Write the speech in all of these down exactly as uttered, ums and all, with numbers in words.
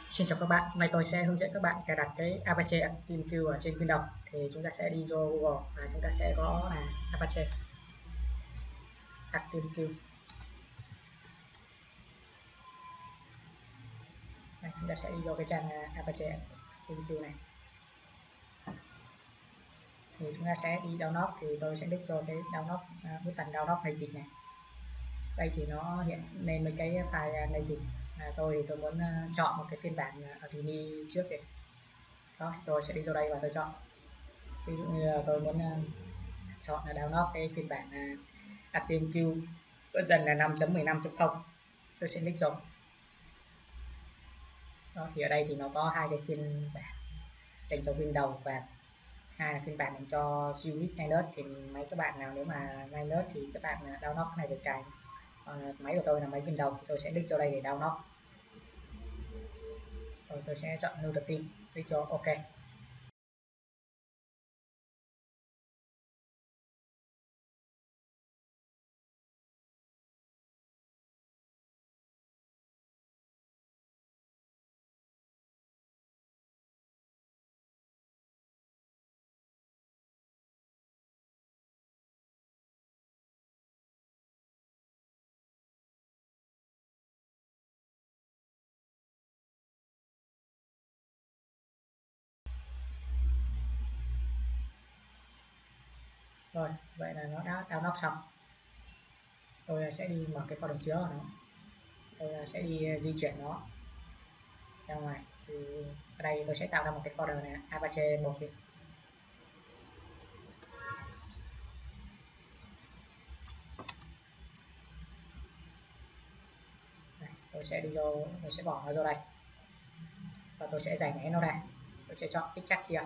Xin chào các bạn, hôm nay tôi sẽ hướng dẫn các bạn cài đặt cái Apache ActiveMQ ở trên Windows. Thì chúng ta sẽ đi vô Google và chúng ta sẽ có là Apache ActiveMQ. Đây, chúng ta sẽ đi vô cái trang Apache ActiveMQ này. Thì chúng ta sẽ đi download, thì tôi sẽ click cho cái download button download native này. Đây thì nó hiện lên mấy cái file native. À, tôi thì tôi muốn chọn một cái phiên bản Arduino trước đi. Đó, tôi sẽ đi vô đây và tôi chọn. Ví dụ như là tôi muốn chọn là download cái phiên bản ActiveMQ version là năm chấm mười lăm chấm không. Tôi sẽ click rồi. Đó, thì ở đây thì nó có hai cái phiên bản dành cho Windows và hai là phiên bản dành cho Unix Linux. Thì máy các bạn nào nếu mà Linux thì các bạn download cái này về cài. Còn máy của tôi là máy Windows thì tôi sẽ click vào đây để download. Rồi tôi sẽ chọn New Routine, click cho OK. Rồi, vậy là nó đã download xong. Tôi sẽ đi mở cái folder chứa của nó. Tôi sẽ đi di chuyển nó ra ngoài. Thì ở đây tôi sẽ tạo ra một cái folder này Apache một đi. Đây, tôi sẽ đi vô, tôi sẽ bỏ nó vô đây và tôi sẽ giải nén nó ra. Tôi sẽ chọn extract here.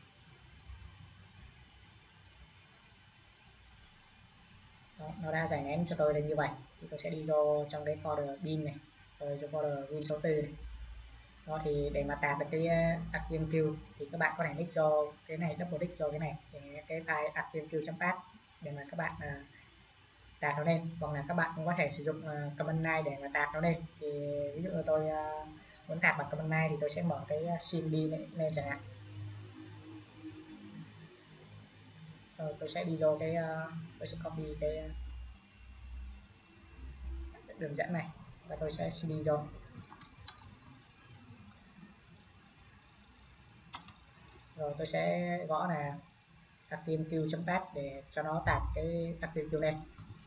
Đó, nó đã giải nén cho tôi là như vậy. Thì tôi sẽ đi vô trong cái folder bin này, rồi cho folder win sáu mươi tư này. Đó, thì để mà tạp được cái ActiveMQ thì các bạn có thể click cho cái này, double click cho cái này, để cái file activemq.path để mà các bạn uh, tạp nó lên, hoặc là các bạn cũng có thể sử dụng uh, command line để mà tạp nó lên. Thì ví dụ tôi uh, muốn tạp bằng command line thì tôi sẽ mở cái cmd lên, lên chẳng hạn. Rồi tôi sẽ đi vô cái uh, tôi sẽ copy cái đường dẫn này và tôi sẽ cd vô. Rồi tôi sẽ gõ là activemq.path để cho nó tạp cái ActiveMQ lên.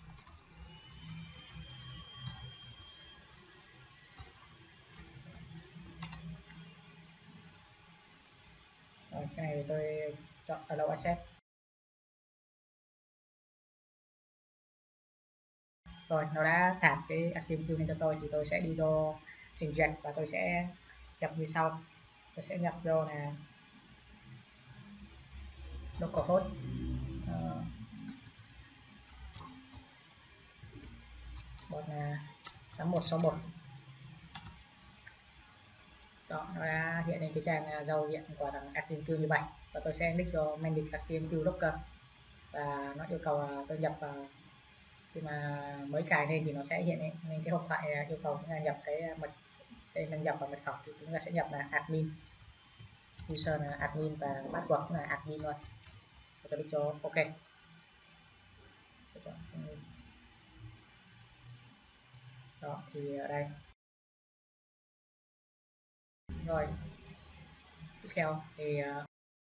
Rồi cái này tôi chọn allow access. Rồi nó đã tạp cái ActiveMQ lên cho tôi, thì tôi sẽ đi vô trình duyệt và tôi sẽ nhập như sau. Tôi sẽ nhập vô là localhost uh, một là tám một sáu một. Đó, nó đã hiện lên cái trang giao diện của thằng ActiveMQ như vậy. Và tôi sẽ click vào manage ActiveMQ Docker và nó yêu cầu là tôi nhập vào. Khi mà mới cài lên thì nó sẽ hiện lên cái hộp thoại yêu cầu chúng ta nhập cái mật đây, đăng nhập vào mật khẩu thì chúng ta sẽ nhập là admin, user là admin và password cũng là admin luôn. Tôi click cho OK. Đó, thì ở đây rồi tiếp theo thì uh,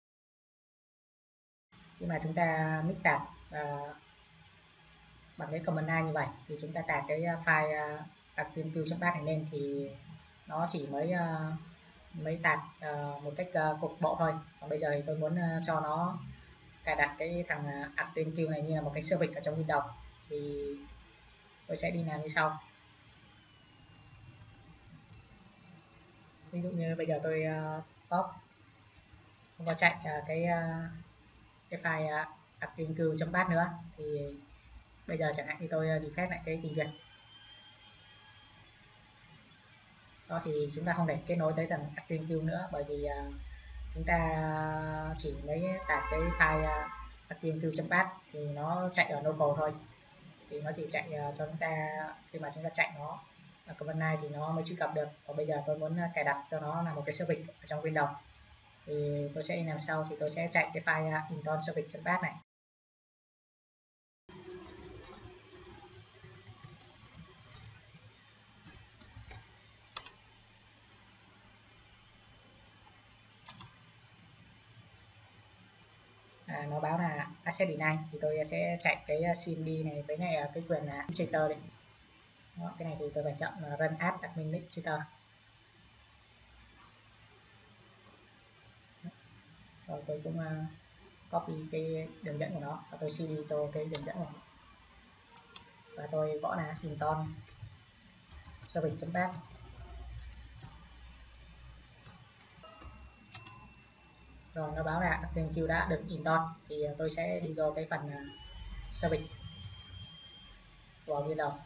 khi mà chúng ta mix tạp uh, bằng cái command line như vậy thì chúng ta tải cái file uh, activemq.path này lên thì nó chỉ mới uh, mới tạp uh, một cách uh, cục bộ thôi. Còn bây giờ thì tôi muốn uh, cho nó cài đặt cái thằng uh, ActiveMQ này như là một cái service ở trong Windows, thì tôi sẽ đi làm như sau. Ví dụ như bây giờ tôi uh, top không có chạy uh, cái uh, cái file uh, activemq.path nữa, thì bây giờ chẳng hạn như tôi đi phép lại cái trình duyệt. Đó, thì chúng ta không thể kết nối tới thằng ActiveMQ nữa, bởi vì uh, chúng ta chỉ mới tải cái file uh, activemq.path thì nó chạy ở local thôi, thì nó chỉ chạy uh, cho chúng ta khi mà chúng ta chạy nó. ở command này thì nó mới truy cập được. Còn bây giờ tôi muốn cài đặt cho nó là một cái service ở trong Windows thì tôi sẽ làm sau, thì tôi sẽ chạy cái file install service.bat này. À, nó báo là access denied thì tôi sẽ chạy cái cmd này với này cái quyền là administrator đi. Đó, cái này thì tôi phải chọn là run as administrator. Rồi tôi cũng uh, copy cái đường dẫn của nó và tôi cd tô cái đường dẫn của nó và tôi gõ là install service.bat. Rồi nó báo là ActiveMQ đã được install thì tôi sẽ đi vô cái phần uh, service của Windows.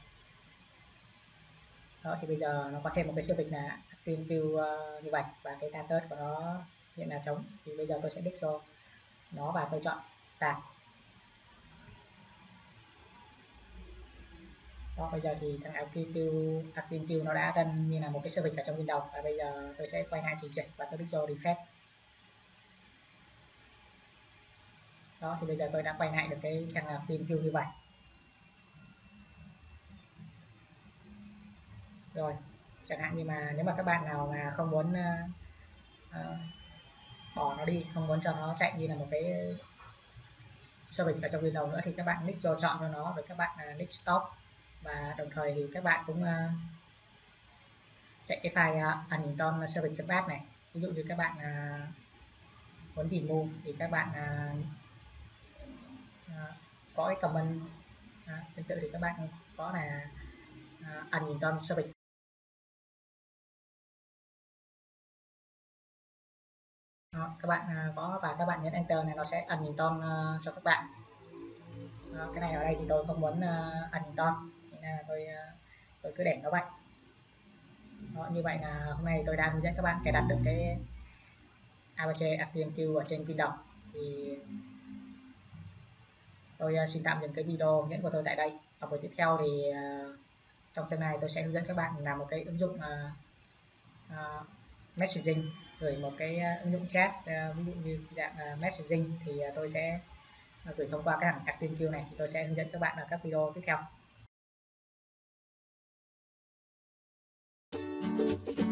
Đó thì bây giờ nó có thêm một cái service là ActiveMQ uh, như vậy và cái status của nó hiện là trống, thì bây giờ tôi sẽ click vô nó và tôi chọn tag. Đó, bây giờ thì thằng ActiveMQ ActiveMQ nó đã gần như là một cái service ở trong Windows và bây giờ tôi sẽ quay lại trình duyệt và tôi click vô refresh. Đó thì bây giờ tôi đã quay lại được cái trang ActiveMQ như vậy. Rồi chẳng hạn như mà nếu mà các bạn nào mà không muốn uh, uh, bỏ nó đi, không muốn cho nó chạy như là một cái service ở trong Windows nữa thì các bạn nick cho chọn cho nó với các bạn uh, nick stop, và đồng thời thì các bạn cũng uh, chạy cái file uh, uninstall service.bat này. Ví dụ như các bạn uh, muốn remove thì các bạn uh, uh, có cái comment uh, tương tự thì các bạn có là uh, uninstall service. Đó, các bạn uh, có và các bạn nhấn enter này nó sẽ uninstall uh, cho các bạn. Đó, cái này ở đây thì tôi không muốn uh, uninstall nên là tôi uh, tôi cứ để nó vậy. Đó, như vậy là hôm nay tôi đã hướng dẫn các bạn cài đặt được cái Apache ActiveMQ ở trên Windows. Thì tôi uh, xin tạm dừng cái video hướng dẫn của tôi tại đây. Ở buổi tiếp theo thì uh, trong tương lai tôi sẽ hướng dẫn các bạn làm một cái ứng dụng uh, uh, messaging, gửi một cái uh, ứng dụng chat uh, ví dụ như dạng uh, messaging thì uh, tôi sẽ uh, gửi thông qua cái thằng ActiveMQ này, thì tôi sẽ hướng dẫn các bạn ở các video tiếp theo.